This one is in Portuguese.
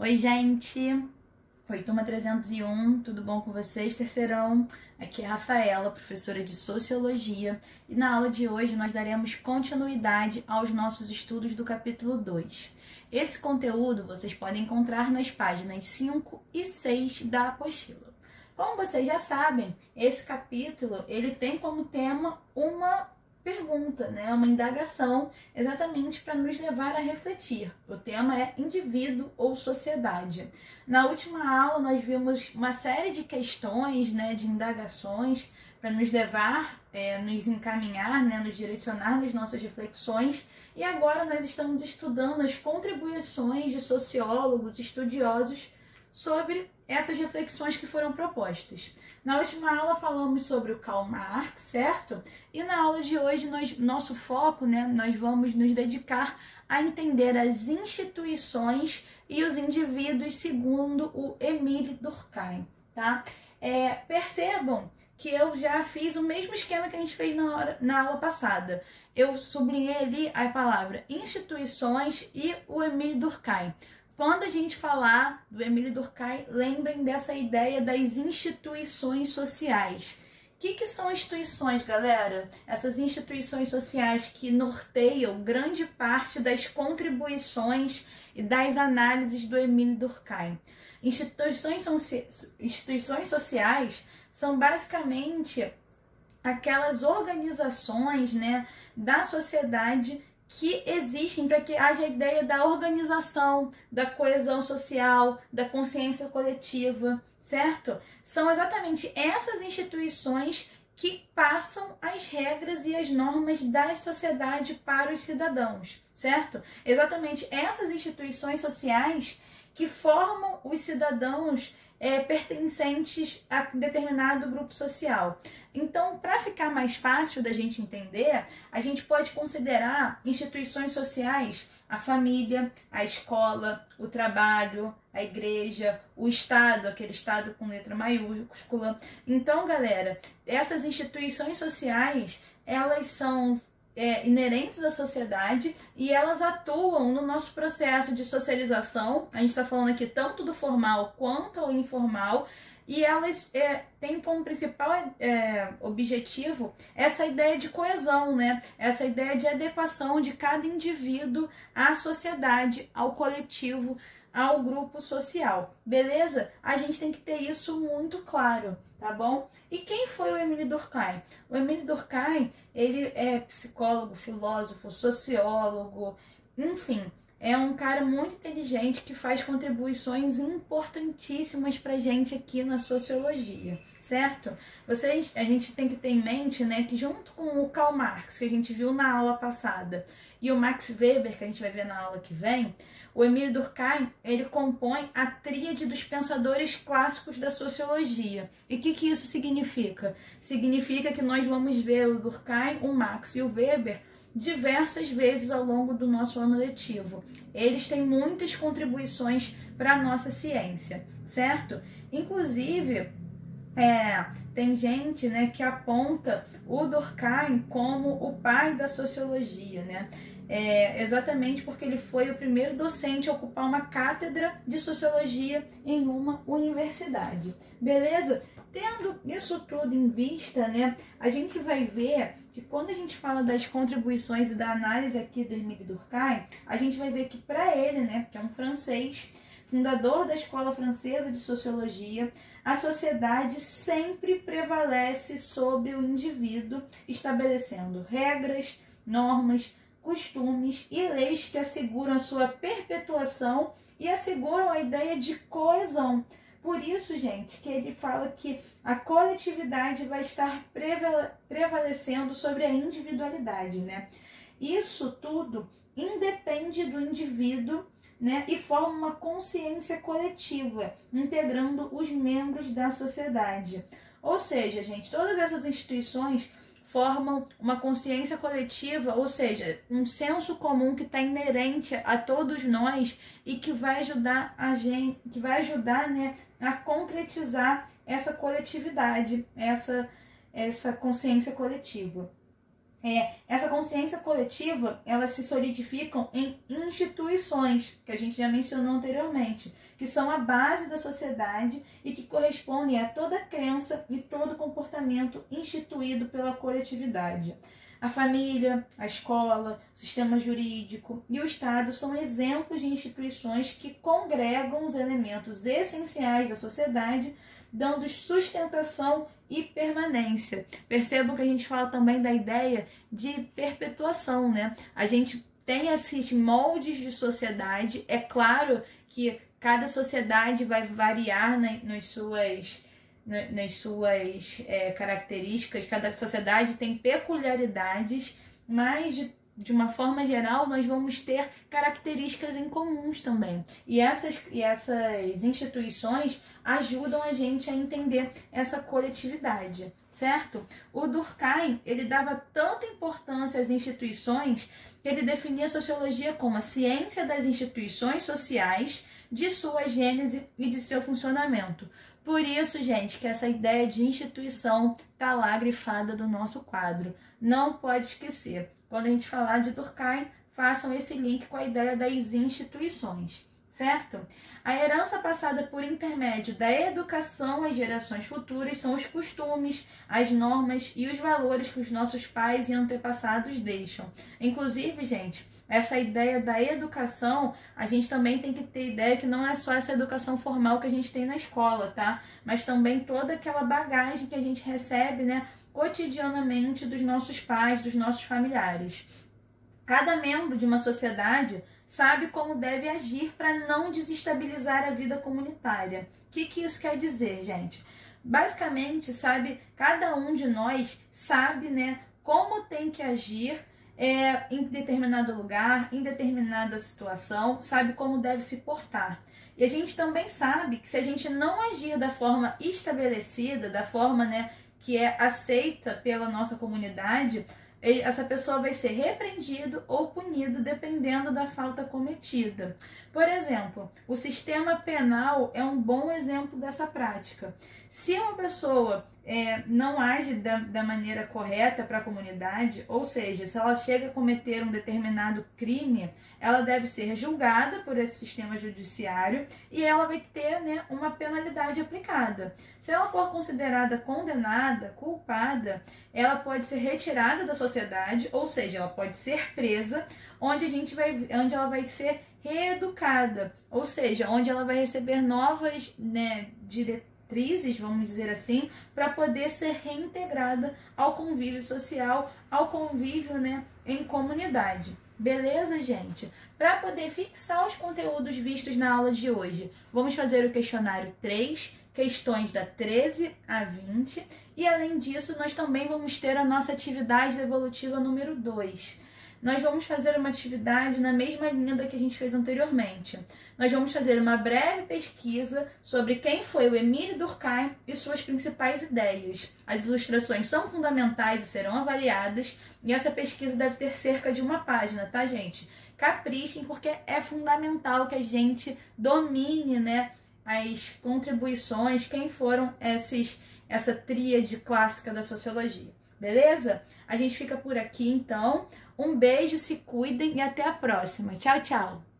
Oi, gente! Oi, turma 301, tudo bom com vocês, terceirão? Aqui é a Rafaela, professora de Sociologia, e na aula de hoje nós daremos continuidade aos nossos estudos do capítulo 2. Esse conteúdo vocês podem encontrar nas páginas 5 e 6 da apostila. Como vocês já sabem, esse capítulo ele tem como tema uma pergunta, uma indagação, exatamente para nos levar a refletir. O tema é indivíduo ou sociedade. Na última aula nós vimos uma série de questões, de indagações para nos levar, nos encaminhar, nos direcionar nas nossas reflexões. E agora nós estamos estudando as contribuições de sociólogos, estudiosos sobre essas reflexões que foram propostas. Na última aula falamos sobre o Karl Marx, certo? E na aula de hoje, nosso foco, nós vamos nos dedicar a entender as instituições e os indivíduos segundo o Émile Durkheim, tá? Percebam que eu já fiz o mesmo esquema que a gente fez na aula passada. Eu sublinhei ali a palavra instituições e o Émile Durkheim. Quando a gente falar do Émile Durkheim, lembrem dessa ideia das instituições sociais. O que são instituições, galera? Essas instituições sociais que norteiam grande parte das contribuições e das análises do Émile Durkheim. Instituições sociais são basicamente aquelas organizações, da sociedade que existem para que haja a ideia da organização, da coesão social, da consciência coletiva, certo? São exatamente essas instituições que passam as regras e as normas da sociedade para os cidadãos, certo? Exatamente essas instituições sociais que formam os cidadãos pertencentes a determinado grupo social. Então, para ficar mais fácil da gente entender, a gente pode considerar instituições sociais a família, a escola, o trabalho, a igreja, o Estado, aquele Estado com letra maiúscula. Então, galera, essas instituições sociais, elas são inerentes à sociedade e elas atuam no nosso processo de socialização. A gente está falando aqui tanto do formal quanto ao informal, e elas têm como principal objetivo essa ideia de coesão, essa ideia de adequação de cada indivíduo à sociedade, ao coletivo, ao grupo social, beleza? A gente tem que ter isso muito claro, tá bom? E quem foi o Émile Durkheim? O Émile Durkheim, ele é psicólogo, filósofo, sociólogo, enfim, é um cara muito inteligente que faz contribuições importantíssimas pra gente aqui na sociologia, certo? A gente tem que ter em mente, que junto com o Karl Marx, que a gente viu na aula passada, e o Max Weber, que a gente vai ver na aula que vem, o Émile Durkheim, ele compõe a tríade dos pensadores clássicos da sociologia. E o que isso significa? Significa que nós vamos ver o Durkheim, o Marx e o Weber diversas vezes ao longo do nosso ano letivo. Eles têm muitas contribuições para a nossa ciência, certo? Inclusive, tem gente que aponta o Durkheim como o pai da sociologia, exatamente porque ele foi o primeiro docente a ocupar uma cátedra de sociologia em uma universidade, beleza? Tendo isso tudo em vista, a gente vai ver que quando a gente fala das contribuições e da análise aqui do Émile Durkheim, a gente vai ver que para ele, que é um francês, fundador da Escola Francesa de Sociologia, a sociedade sempre prevalece sobre o indivíduo, estabelecendo regras, normas, costumes e leis que asseguram a sua perpetuação e asseguram a ideia de coesão. Por isso, gente, que ele fala que a coletividade vai estar prevalecendo sobre a individualidade, Isso tudo independe do indivíduo, e forma uma consciência coletiva, integrando os membros da sociedade. Ou seja, gente, todas essas instituições formam uma consciência coletiva, ou seja, um senso comum que está inerente a todos nós e que vai ajudar a concretizar essa coletividade, essa consciência coletiva. Essa consciência coletiva, elas se solidificam em instituições, que a gente já mencionou anteriormente, que são a base da sociedade e que correspondem a toda crença e todo comportamento instituído pela coletividade. A família, a escola, o sistema jurídico e o Estado são exemplos de instituições que congregam os elementos essenciais da sociedade, dando sustentação e permanência. Percebam que a gente fala também da ideia de perpetuação, né? A gente tem esses moldes de sociedade, é claro que cada sociedade vai variar nas suas características, cada sociedade tem peculiaridades, mas de uma forma geral nós vamos ter características em comuns também. E essas instituições ajudam a gente a entender essa coletividade, certo? O Durkheim, ele dava tanta importância às instituições que ele definia a sociologia como a ciência das instituições sociais, de sua gênese e de seu funcionamento. Por isso, gente, que essa ideia de instituição está lá grifada do nosso quadro. Não pode esquecer. Quando a gente falar de Durkheim, façam esse link com a ideia das instituições, certo? A herança passada por intermédio da educação às gerações futuras são os costumes, as normas e os valores que os nossos pais e antepassados deixam. Inclusive, gente, essa ideia da educação, a gente também tem que ter ideia que não é só essa educação formal que a gente tem na escola, tá? Mas também toda aquela bagagem que a gente recebe, né, cotidianamente dos nossos pais, dos nossos familiares. Cada membro de uma sociedade sabe como deve agir para não desestabilizar a vida comunitária. O que isso quer dizer, gente? Basicamente, cada um de nós sabe, né, como tem que agir em determinado lugar, em determinada situação, sabe como deve se portar. E a gente também sabe que se a gente não agir da forma estabelecida, da forma, né, que é aceita pela nossa comunidade, essa pessoa vai ser repreendido ou punido dependendo da falta cometida. Por exemplo, o sistema penal é um bom exemplo dessa prática. Se uma pessoa não age da maneira correta para a comunidade, ou seja, se ela chega a cometer um determinado crime, ela deve ser julgada por esse sistema judiciário e ela vai ter, né, uma penalidade aplicada. Se ela for considerada condenada, culpada, ela pode ser retirada da sociedade, ou seja, ela pode ser presa, onde ela vai ser reeducada, ou seja, onde ela vai receber novas, né, diretrizes, vamos dizer assim, para poder ser reintegrada ao convívio social, ao convívio, né, em comunidade. Beleza, gente? Para poder fixar os conteúdos vistos na aula de hoje, vamos fazer o questionário 3, questões da 13 a 20, e além disso, nós também vamos ter a nossa atividade evolutiva número 2. Nós vamos fazer uma atividade na mesma linha da que a gente fez anteriormente. Nós vamos fazer uma breve pesquisa sobre quem foi o Émile Durkheim e suas principais ideias. As ilustrações são fundamentais e serão avaliadas, e essa pesquisa deve ter cerca de 1 página, tá, gente? Caprichem, porque é fundamental que a gente domine, né, as contribuições, quem foram essa tríade clássica da sociologia. Beleza? A gente fica por aqui, então. Um beijo, se cuidem e até a próxima. Tchau, tchau!